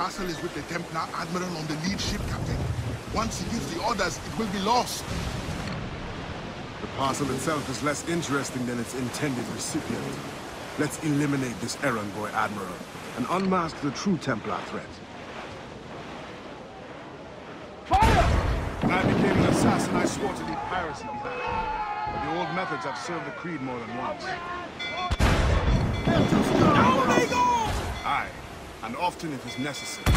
castle is with the Templar Admiral on the lead ship, Captain. Once he gives the orders, it will be lost. The parcel itself is less interesting than its intended recipient. Let's eliminate this errand boy Admiral, and unmask the true Templar threat. Fire! When I became an assassin, I swore to leave piracy behind. But the old methods have served the Creed more than once. Down they go! Aye, and often it is necessary.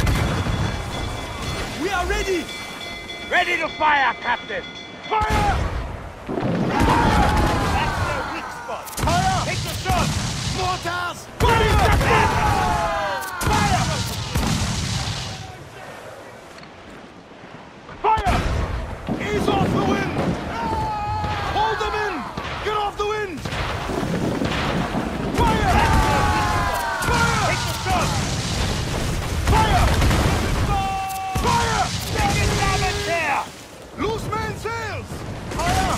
We are ready! Ready to fire, Captain! Fire! That's their weak spot! Fire! Take the shot! Mortars! Fire! Fire! Ease off the wind! Hold them in! Get off the wind! Fire! Fire! Take the shot! Fire! Fire! Take it down and there! Loose mainsails! Fire!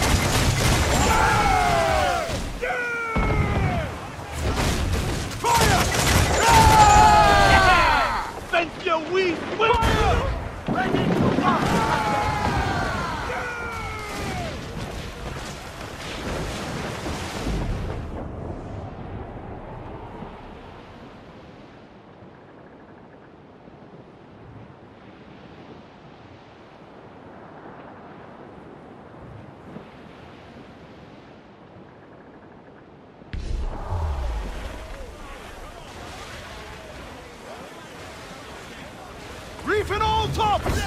Fire! Thank you, we will! Fire! Ready to rock! Reefing all tops!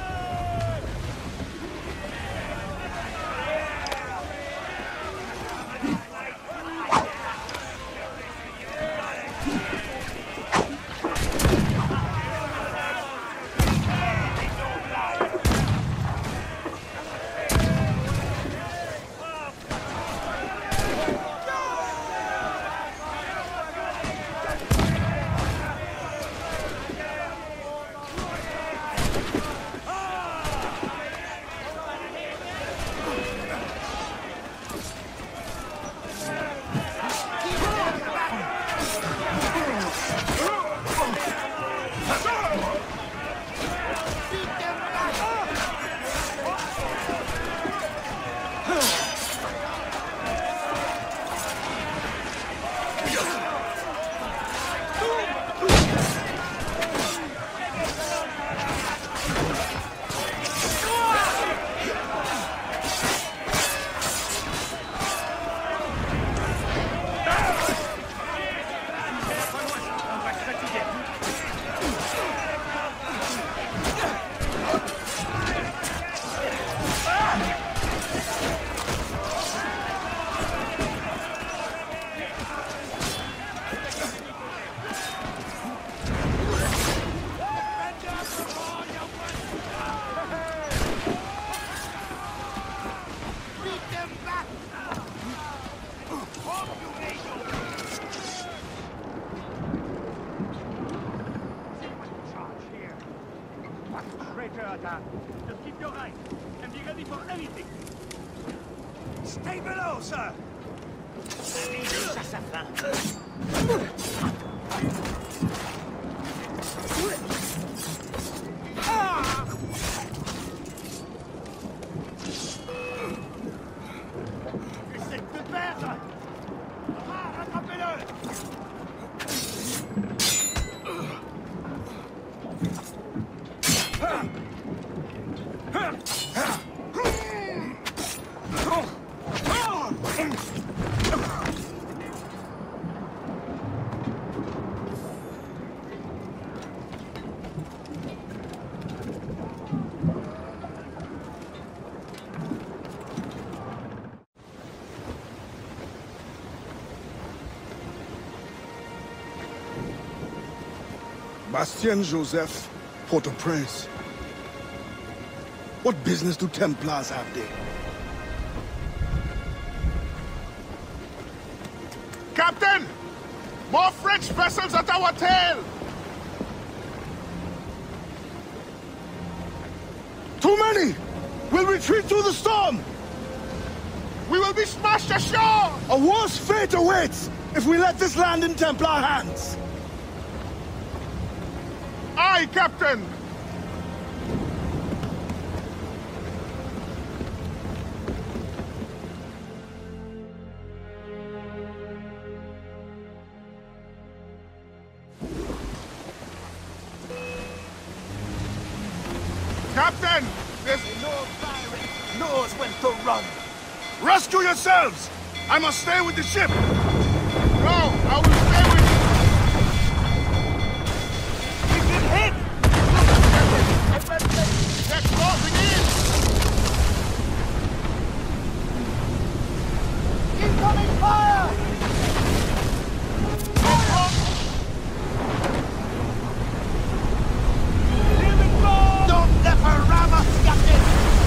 Just keep your eyes and be ready for anything. Stay below, sir. Essayez de perdre. Rattrapez-le. Bastien Joseph, Port-au-Prince. What business do Templars have there? Captain! More French vessels at our tail! Too many! We'll retreat through the storm! We will be smashed ashore! A worse fate awaits if we let this land in Templar hands! Aye, Captain! Captain! This No pirate knows when to run. Rescue yourselves! I must stay with the ship! No, I will stay with you! We've been hit! They're closing in! Incoming fire! Don't let her ram us, Captain!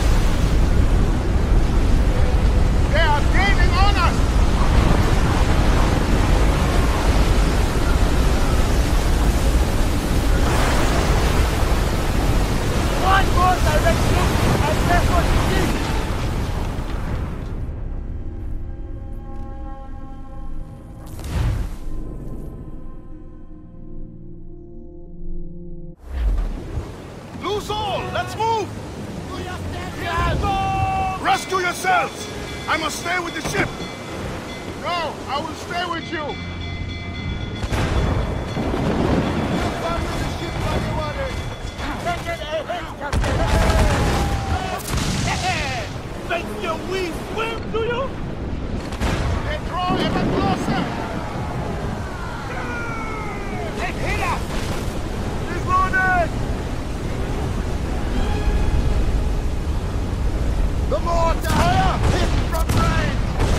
They are gaining on us! One more direct hit, and that's what you need! Loose all! Let's move! Yes! Rescue yourselves! I must stay with the ship! No, I will stay with you! Make your wings swim, do you? They draw ever closer! They hit us! He's loaded! The mortar! Hit from range!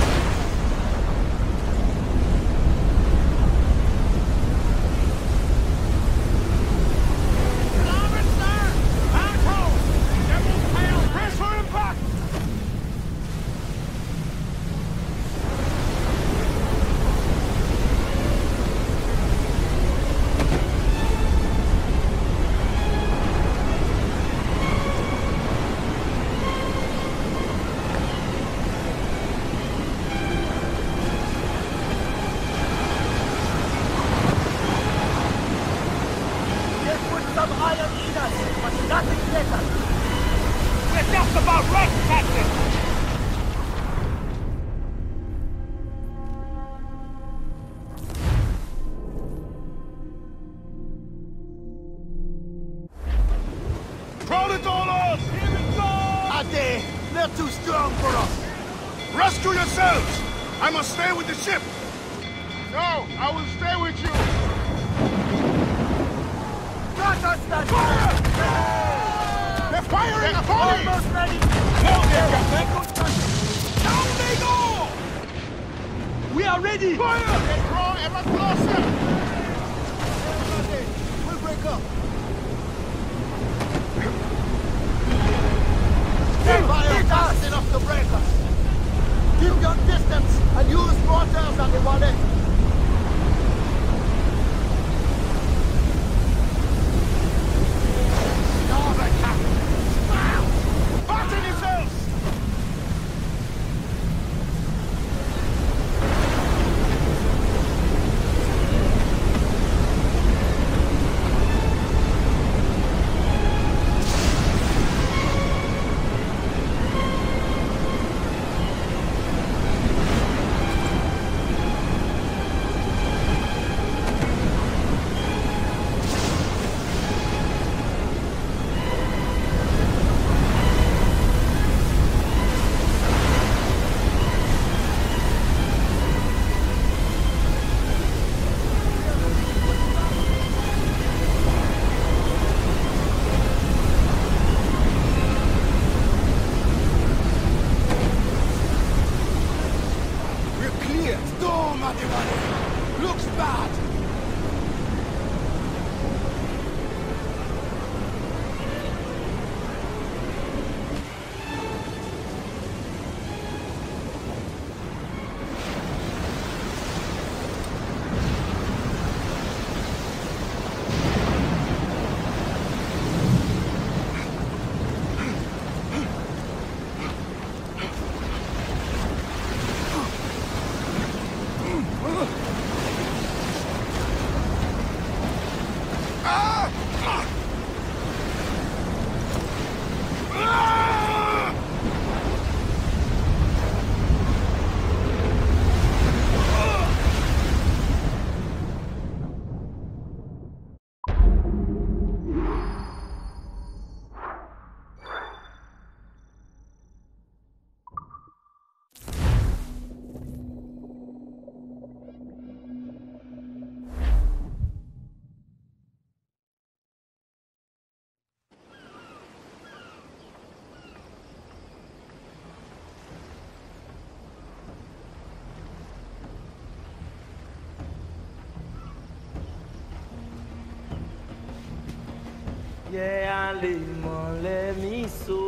Starboard, sir! Ancho! Devil's tail! Brace for impact! They put some iron in us, but nothing better. We're just about right, Captain! Crowd it all out! Here we go! Ade, they're too strong for us. Rescue yourselves! I must stay with the ship! No, I will stay with you! Not us, that They're firing upon me! Almost ready! Hold there, Captain! Down they go! We are ready! Fire! They draw ever closer! We'll break up. Fire fast enough to break us. Keep your distance and use mortars on the water. Starboard, Captain. Fasten yourselves! le miso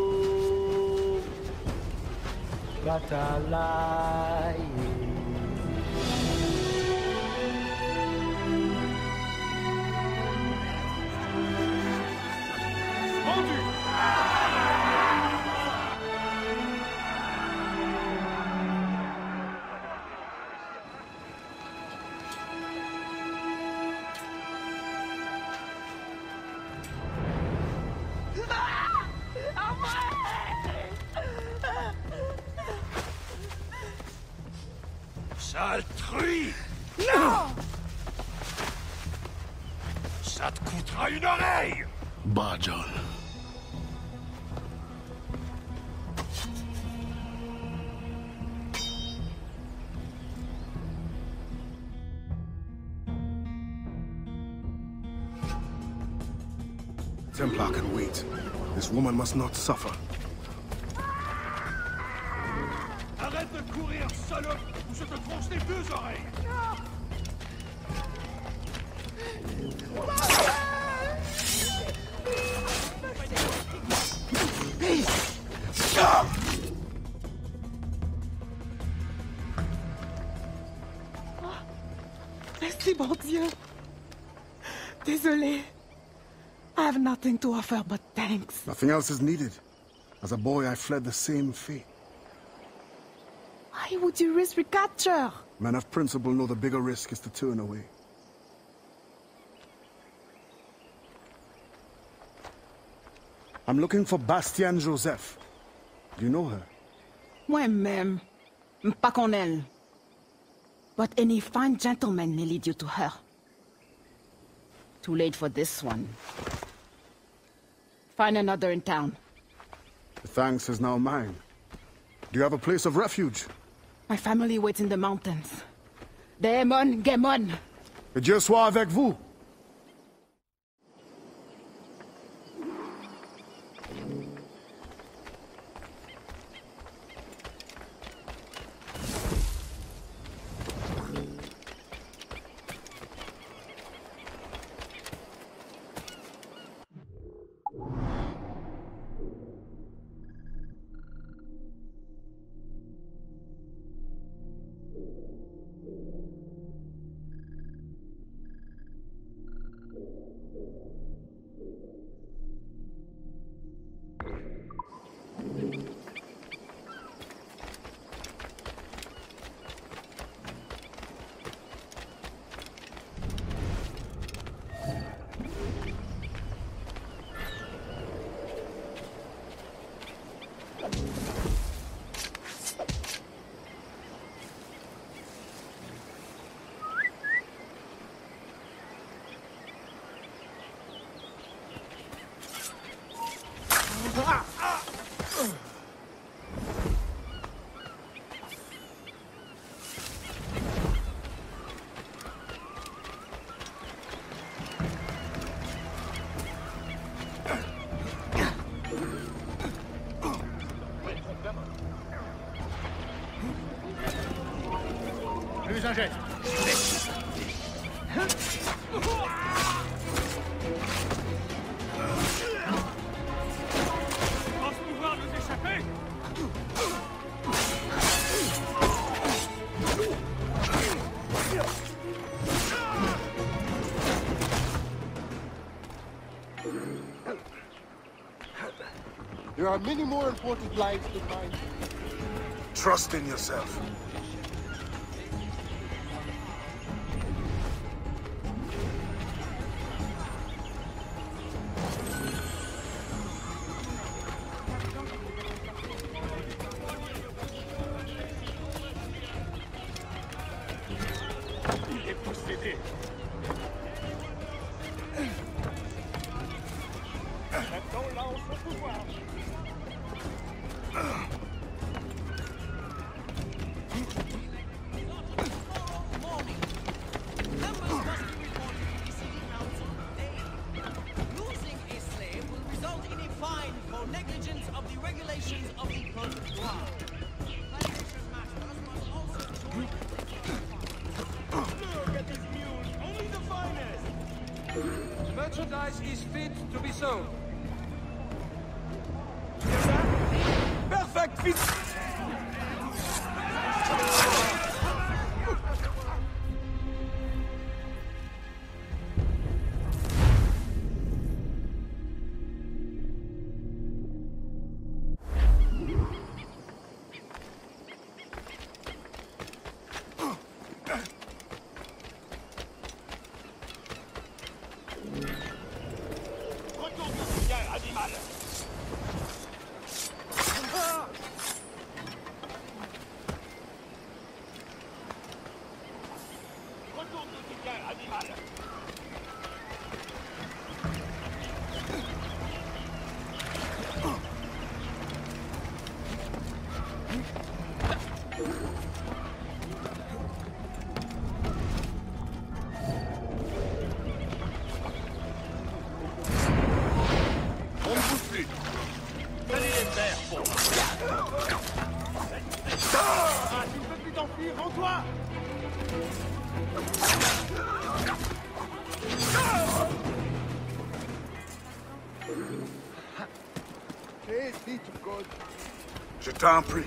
batalai. Rendu! Sale truie! Non! Ça te coûtera une oreille! Bah, John. Templar can wait. This woman must not suffer. Arrête de courir, salope, ou je te tronche les deux oreilles! Merci, bon Dieu. Désolé. I have nothing to offer but thanks. Nothing else is needed. As a boy, I fled the same fate. Why would you risk recapture? Men of principle know the bigger risk is to turn away. I'm looking for Bastian Joseph. Do you know her? Moi-même, pas qu'on elle. But any fine gentleman may lead you to her. Too late for this one. Find another in town. The thanks is now mine. Do you have a place of refuge? My family waits in the mountains. Daemon, Gemon. Que Dieu soit avec vous. Plus un geste. Pense pouvoir nous échapper? There are many more important lives than mine. Trust in yourself. Il est possédé. Maintenant, lance son pouvoir. Losing a slave will result in a fine for negligence of the regulations of the Code Noir. Plantation masters must also join. Look at these mules, only the finest. Merchandise is fit to be sold. Je t'en prie.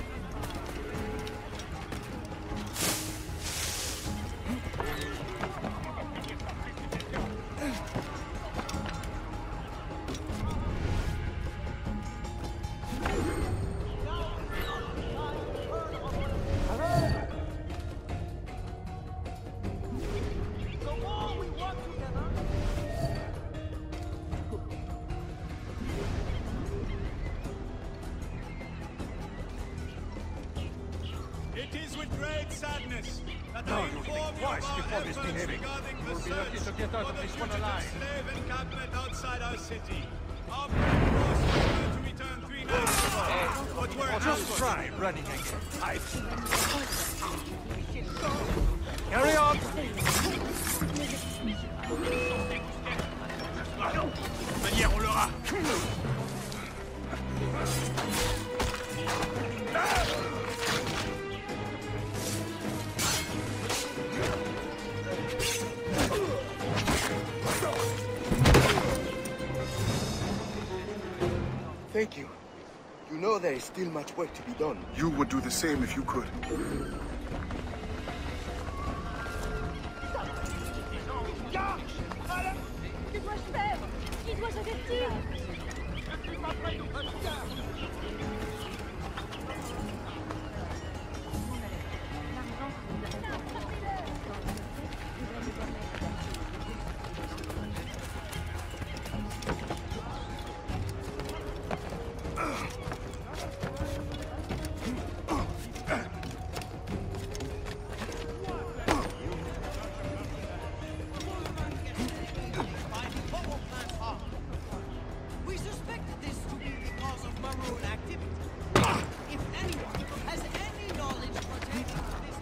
It is with great sadness that I inform you of our efforts regarding the search for the fugitive slave encampment outside our city. Our brave forces were to return 3 nights ago, but were just try running again. Carry on! Manière, on l'aura. Thank you. You know there is still much work to be done. You would do the same if you could. Que dois-je faire? Qui dois-je avertir? We suspected this to be because of Maroon activity. If anyone has any knowledge pertaining to this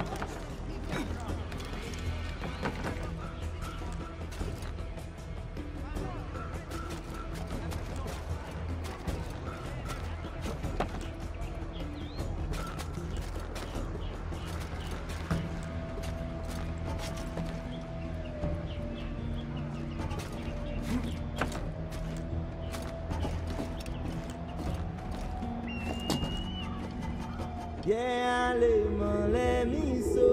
Yeah, let me so.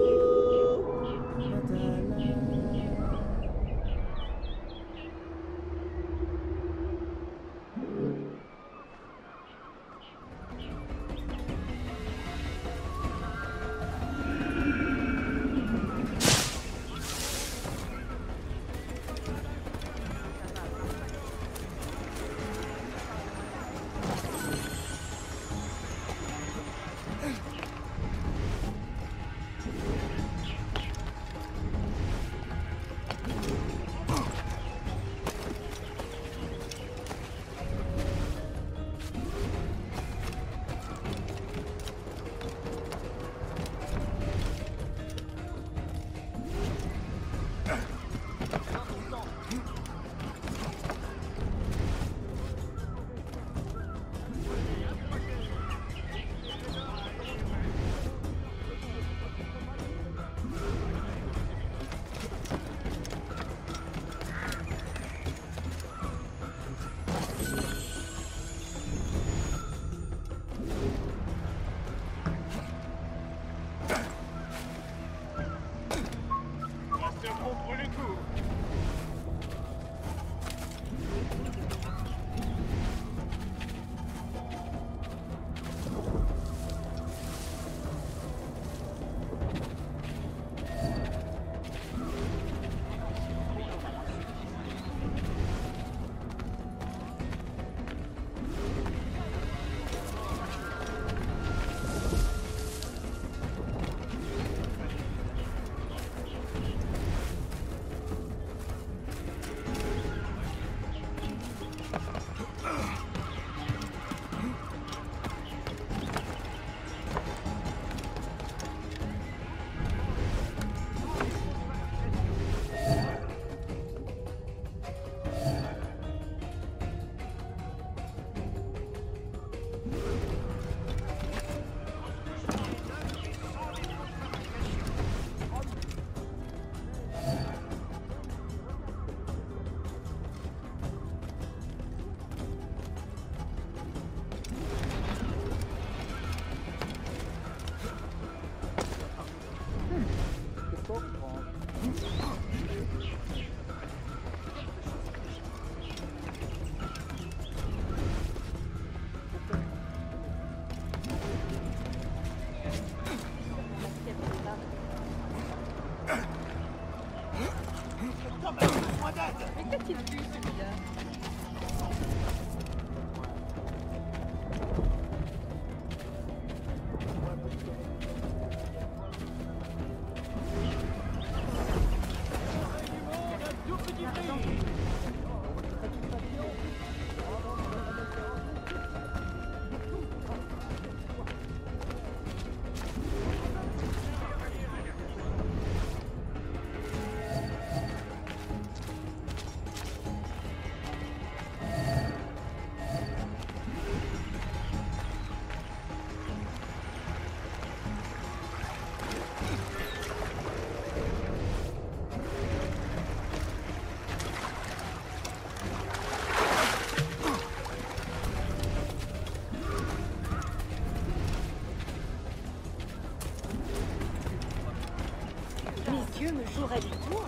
Dieu me jouerait du tour.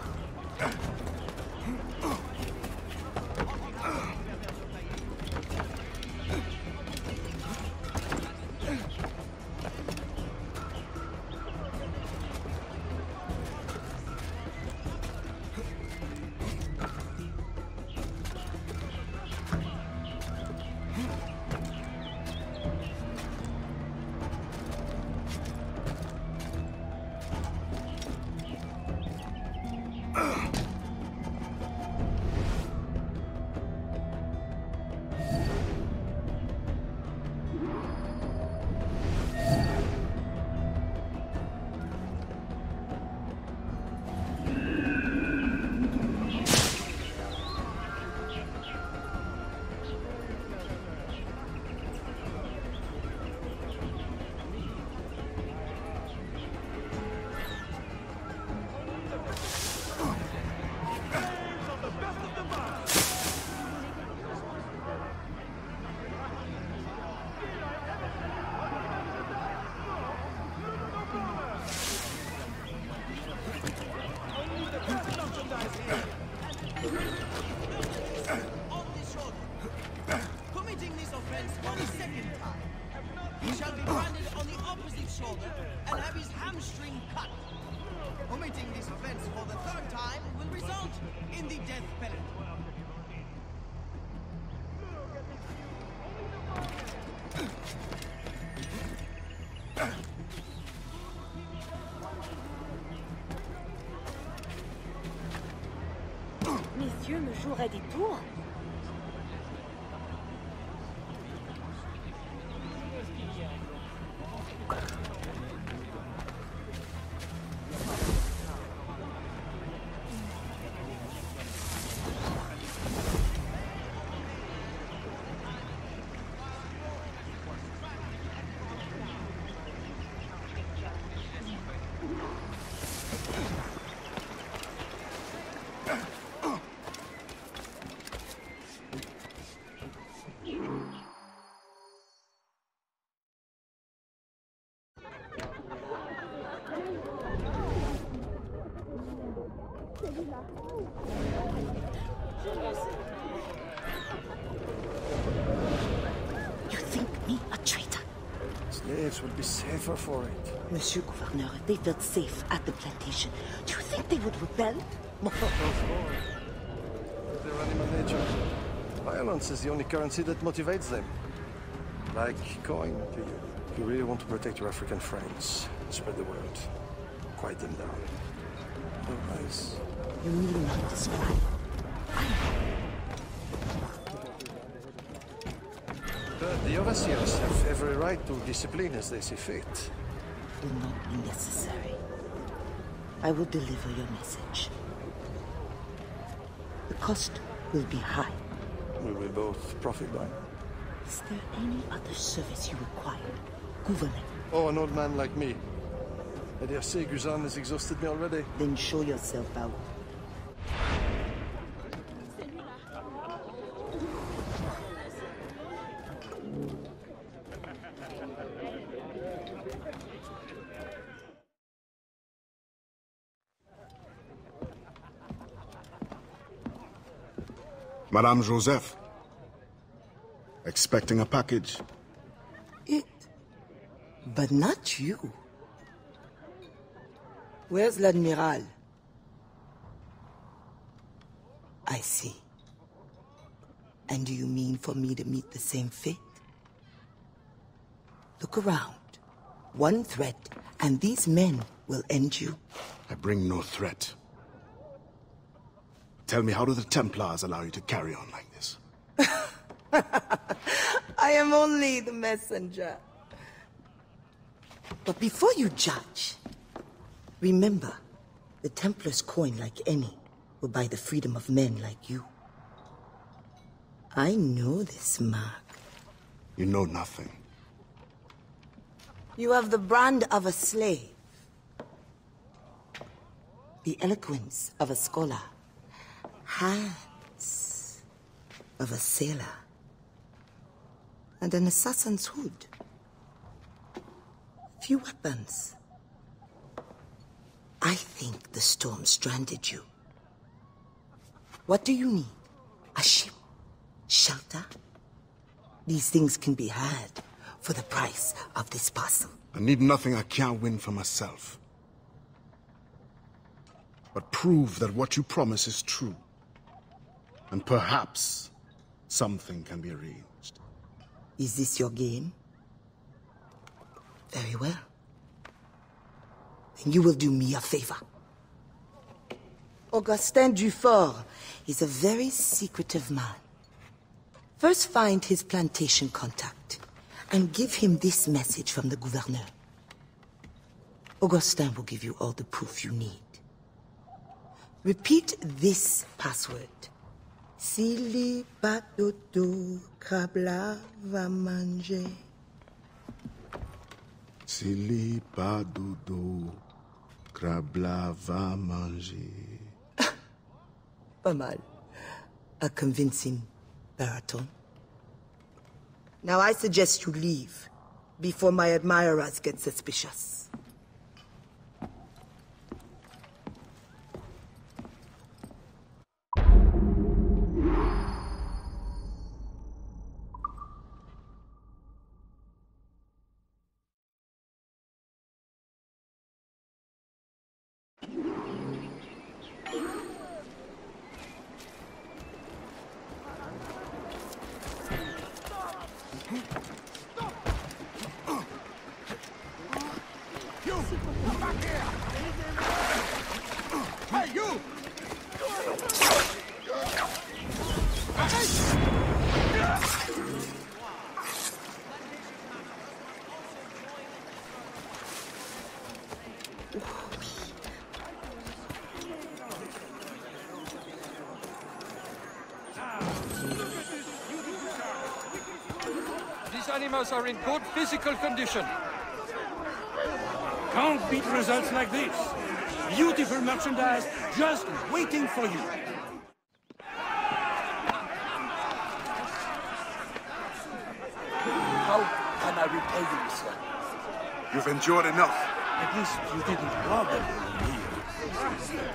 Committing this offense for the third time will result in the death penalty. Messieurs me joueraient des tours. You think me a traitor? Slaves will be safer for it. Monsieur Gouverneur, they felt safe at the plantation. Do you think they would rebel? Of course. Their animal nature. Violence is the only currency that motivates them. Like coin to you. You really want to protect your African friends. Spread the word. Quiet them down. Otherwise... You need not describe. The overseers have every right to discipline as they see fit. It will not be necessary. I will deliver your message. The cost will be high. We will both profit by it. Is there any other service you require, Gouverneur? Oh, an old man like me. I dare say Guzan has exhausted me already. Then show yourself out. Madame Joseph. Expecting a package. It. But not you. Where's l'Admiral? I see. And do you mean for me to meet the same fate? Look around. One threat, and these men will end you. I bring no threat. Tell me, how do the Templars allow you to carry on like this? I am only the messenger. But before you judge, remember, the Templars' coin, like any, will buy the freedom of men like you. I know this mark. You know nothing. You have the brand of a slave, the eloquence of a scholar, hands of a sailor, and an assassin's hood. Few weapons. I think the storm stranded you. What do you need? A ship? Shelter? These things can be had for the price of this parcel. I need nothing I can't win for myself. But prove that what you promise is true. And perhaps something can be arranged. Is this your game? Very well. Then you will do me a favor. Augustin Dufort is a very secretive man. First find his plantation contact and give him this message from the gouverneur. Augustin will give you all the proof you need. Repeat this password. Sili patoto krabla va manger. Sili padodo krabla va manger. Pas mal. A convincing baritone. Now I suggest you leave before my admirers get suspicious. These animals are in good physical condition. Can't beat results like this. Beautiful merchandise just waiting for you. How can I repay you, sir? You've endured enough. At least you didn't bother me.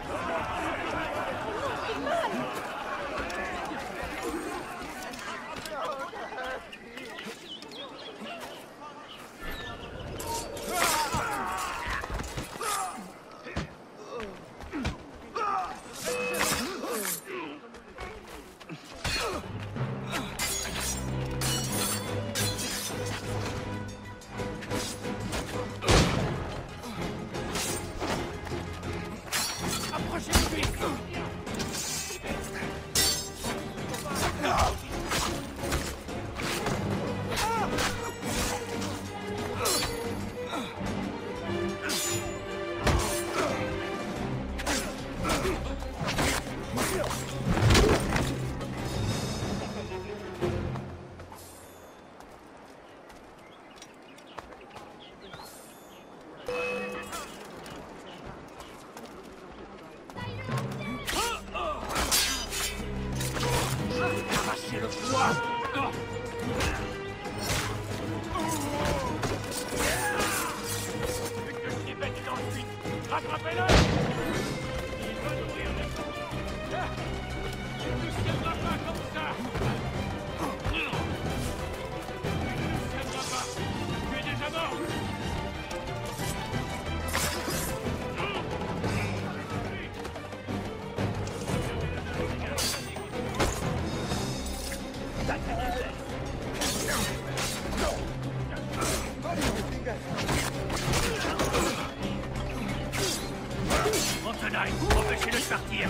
Stein, empêchez-le de partir.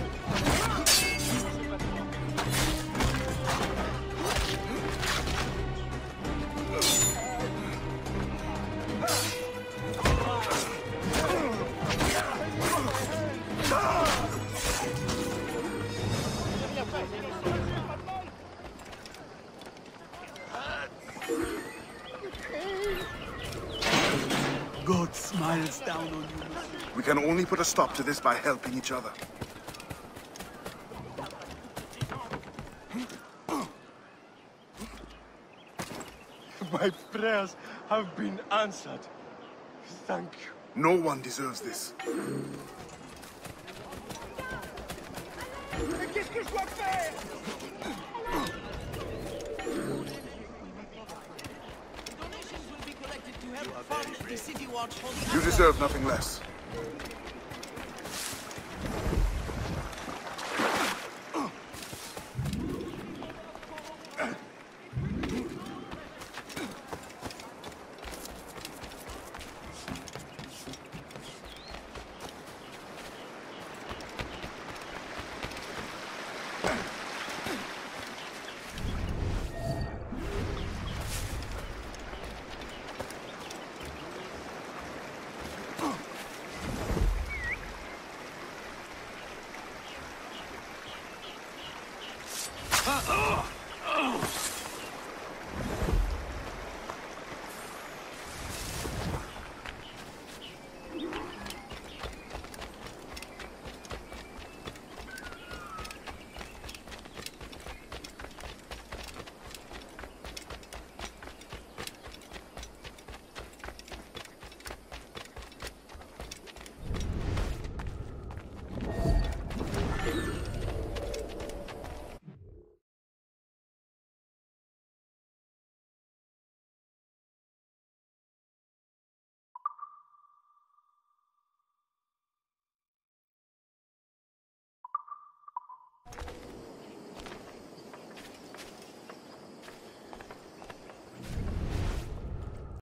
God smiles down on you. We can only put a stop to this by helping each other. My prayers have been answered. Thank you. No one deserves this. Qu'est-ce que je dois faire? Donations will be collected to help fund the city watch for the You deserve nothing less.